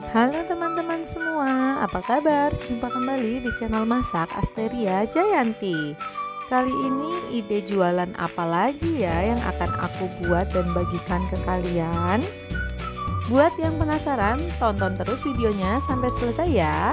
Halo teman-teman semua, apa kabar? Jumpa kembali di channel Masak Asteria Jayanti. Kali ini ide jualan apa lagi ya yang akan aku buat dan bagikan ke kalian? Buat yang penasaran, tonton terus videonya sampai selesai ya.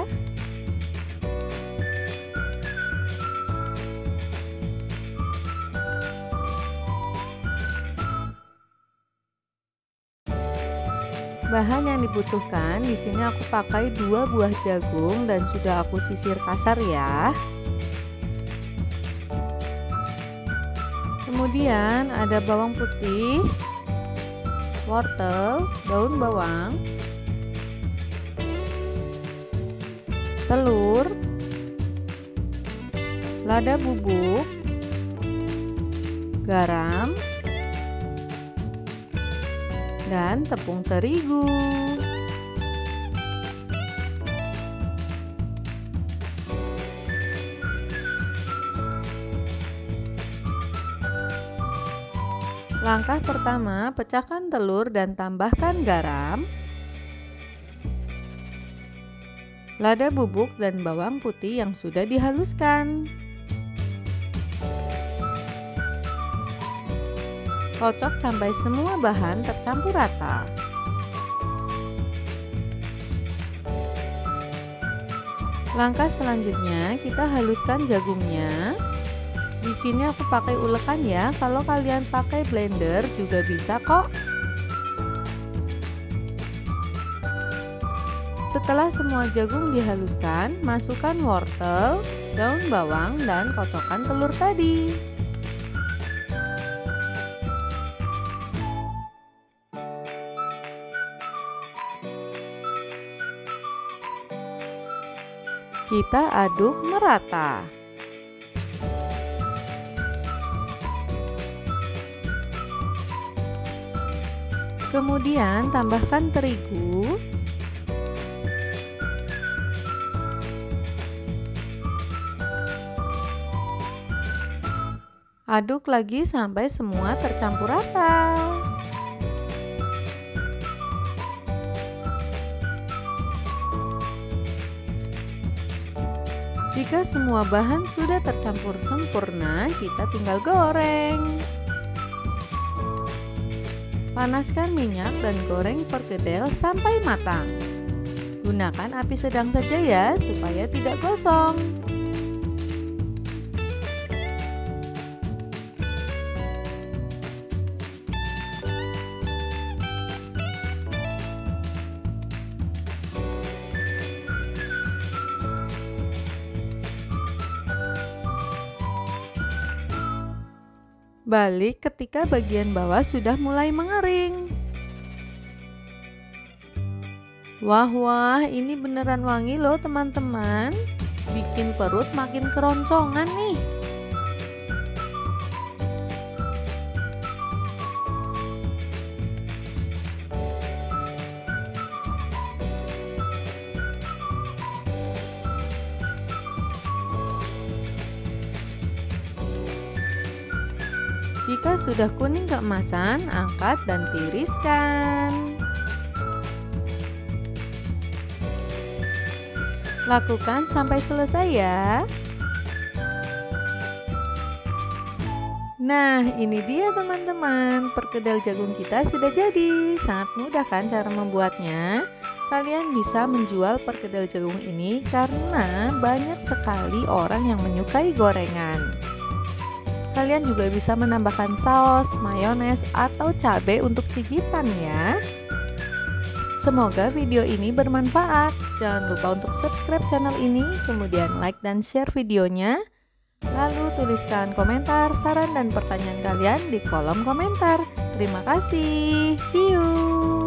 Bahan yang dibutuhkan di sini aku pakai 2 buah jagung dan sudah aku sisir kasar ya. Kemudian ada bawang putih, wortel, daun bawang, telur, lada bubuk, garam, dan tepung terigu. Langkah pertama, pecahkan telur dan tambahkan garam, lada bubuk dan bawang putih yang sudah dihaluskan. Kocok sampai semua bahan tercampur rata. Langkah selanjutnya, kita haluskan jagungnya. Di sini aku pakai ulekan ya, kalau kalian pakai blender juga bisa kok. Setelah semua jagung dihaluskan, masukkan wortel, daun bawang, dan kocokkan telur tadi. Kita aduk merata. Kemudian tambahkan terigu, aduk lagi sampai semua tercampur rata. Jika semua bahan sudah tercampur sempurna, kita tinggal goreng. Panaskan minyak dan goreng perkedel sampai matang. Gunakan api sedang saja ya, supaya tidak gosong. Balik ketika bagian bawah sudah mulai mengering. Wah, ini beneran wangi loh teman-teman. Bikin perut makin keroncongan nih. Jika sudah kuning keemasan, angkat dan tiriskan. Lakukan sampai selesai ya. Nah, ini dia teman-teman, perkedel jagung kita sudah jadi. Sangat mudah kan cara membuatnya? Kalian bisa menjual perkedel jagung ini karena banyak sekali orang yang menyukai gorengan. Kalian juga bisa menambahkan saus, mayones, atau cabai untuk cikitan ya. Semoga video ini bermanfaat. Jangan lupa untuk subscribe channel ini, kemudian like dan share videonya. Lalu tuliskan komentar, saran, dan pertanyaan kalian di kolom komentar. Terima kasih. See you.